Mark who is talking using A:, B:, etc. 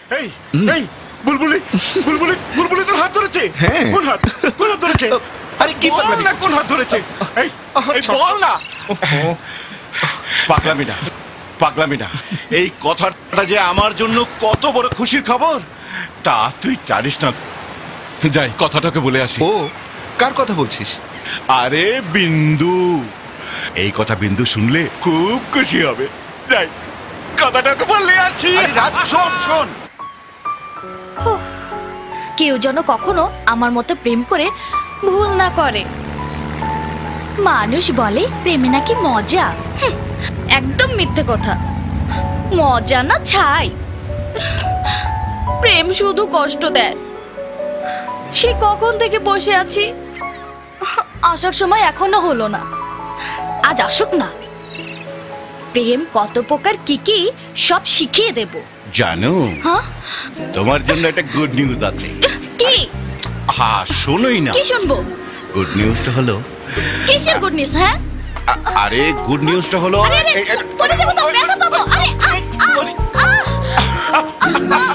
A: এই এই বুলবুলি বুলবুলি বুলবুলি তোর হাত ধরেছে। কোন হাত ধরেছে?
B: আরে কি
A: বল না কোন হাত ধরেছে? এই বল না। পাগলামি না। এই কথাটা যে আমার জন্য কত বড় খুশির খবর তা তুই জানিস না। যাই কথাটাকে বলে আসি।
B: ও কার কথা বলছিস?
A: আরে বিন্দু, এই কথা বিন্দু শুনলে খুব খুশি হবে। যাই কথাটাকে বলে আসি।
B: রাজ শোন
C: কেউ যেন কখনো আমার মতো প্রেম করে ভুল না করে। মানুষ বলে প্রেমে নাকি মজা, একদম মিথ্যে কথা। মজা না ছাই, প্রেম শুধু কষ্ট দেয়। সে কখন থেকে বসে আছি, আসার সময় এখনো হলো না। আজ আসুক না, প্রেম কত প্রকার কি কি সব শিখিয়ে দেব।
A: জানো তোমার জন্য একটা গুড নিউজ আছে।
C: কি?
A: হ্যাঁ শোনোই না।
C: কি শুনবো?
A: গুড নিউজটা হলো।
C: কিসের গুড নিউজ? হ্যাঁ
A: আরে গুড নিউজটা হলো।
C: পড়ে যাবো তো, ব্যথা পাবো। আরে